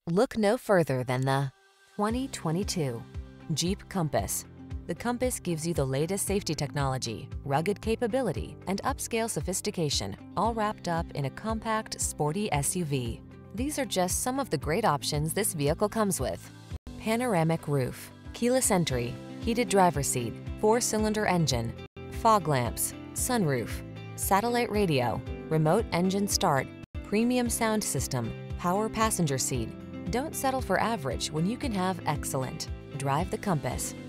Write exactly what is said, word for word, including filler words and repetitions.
Look no further than the twenty twenty-two Jeep Compass. The Compass gives you the latest safety technology, rugged capability, and upscale sophistication, all wrapped up in a compact, sporty S U V. These are just some of the great options this vehicle comes with: panoramic roof, keyless entry, heated driver's seat, four-cylinder engine, fog lamps, sunroof, satellite radio, remote engine start, premium sound system, power passenger seat. Don't settle for average when you can have excellent. Drive the Compass.